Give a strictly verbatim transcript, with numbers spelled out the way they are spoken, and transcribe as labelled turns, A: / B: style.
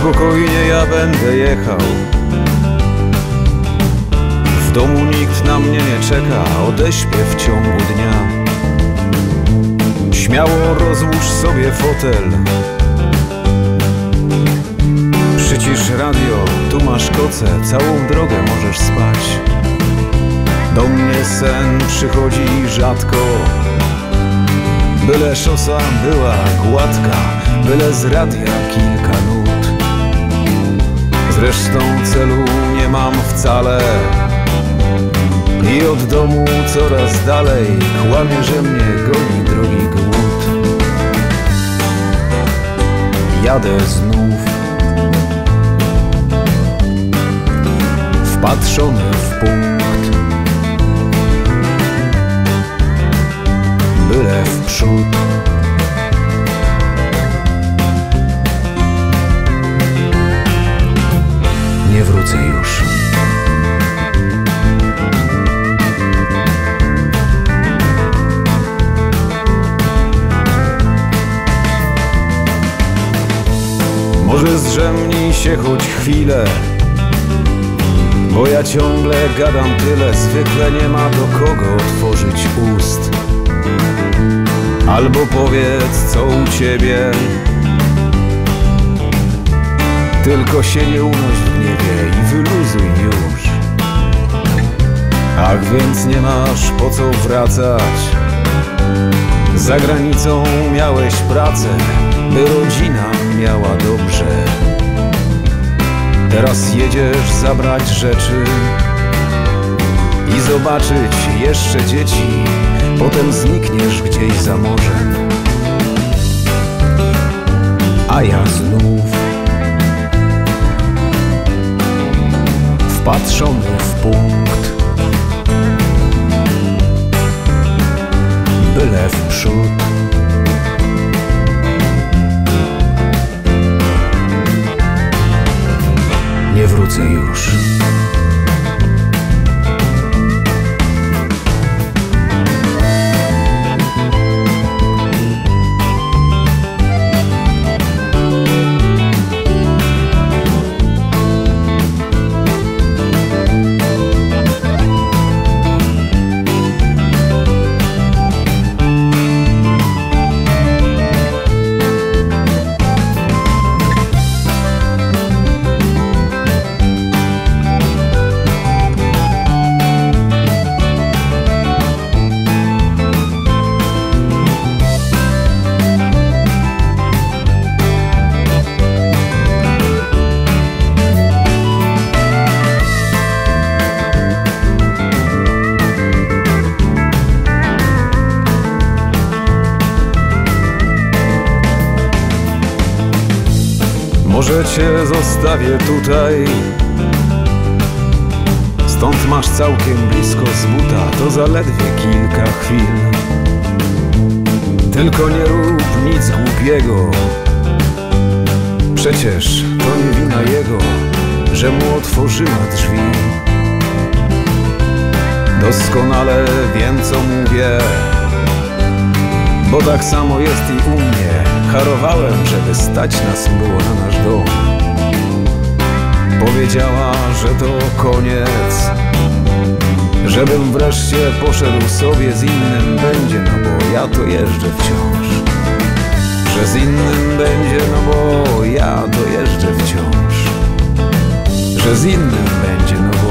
A: Spokojnie ja będę jechał. W domu nikt na mnie nie czeka, odeśpię w ciągu dnia. Śmiało rozłóż sobie fotel, przycisz radio, tu masz koce, całą drogę możesz spać. Do mnie sen przychodzi rzadko, byle szosa była gładka, byle z radia kilka nut. Zresztą celu nie mam wcale i od domu coraz dalej kłamie, że mnie goni drogi głód. Jadę znów, wpatrzony w punkt, byle w przód. Nie wrócę już. Może zdrzemnij się choć chwilę, bo ja ciągle gadam tyle, zwykle nie ma do kogo otworzyć ust. Albo powiedz, co u ciebie, tylko się nie unoś w gniewie i wyluzuj już. Ach, więc nie masz po co wracać. Za granicą miałeś pracę, by rodzina miała dobrze. Teraz jedziesz zabrać rzeczy i zobaczyć jeszcze dzieci. Potem znikniesz gdzieś za morzem, a ja znów wpatrzony w punkt, byle w przód. Nie wrócę już. Może cię zostawię tutaj, stąd masz całkiem blisko z buta, to zaledwie kilka chwil. Tylko nie rób nic głupiego, przecież to nie wina jego, że mu otworzyła drzwi. Doskonale wiem, co mówię, bo tak samo jest i u mnie. Harowałem, żeby stać nas było na nasz dom. Powiedziała, że to koniec, żebym wreszcie poszedł sobie, z innym będzie, no bo ja to jeżdżę wciąż. Że z innym będzie, no bo ja to jeżdżę wciąż. Że z innym będzie, no bo